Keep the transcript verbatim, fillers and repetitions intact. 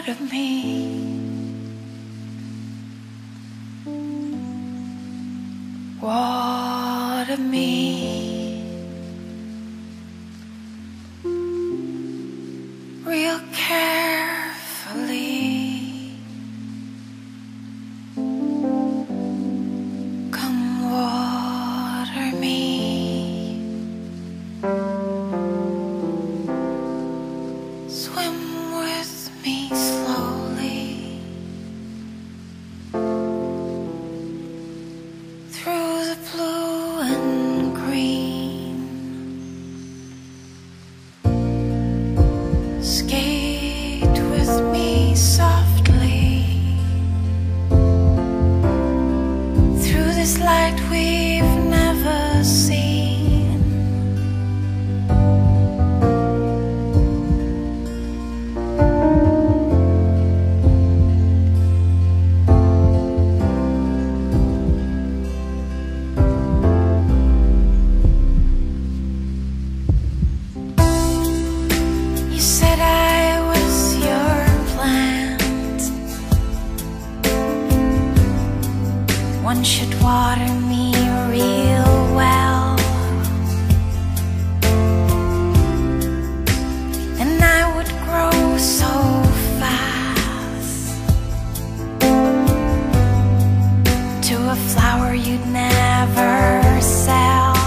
of me. What of me? Real carefully. Come water me. Swim with me slowly through the blue and green. Skate with me softly through this light we've never seen. You said I was your plant. One should water me real well, and I would grow so fast to a flower you'd never sell.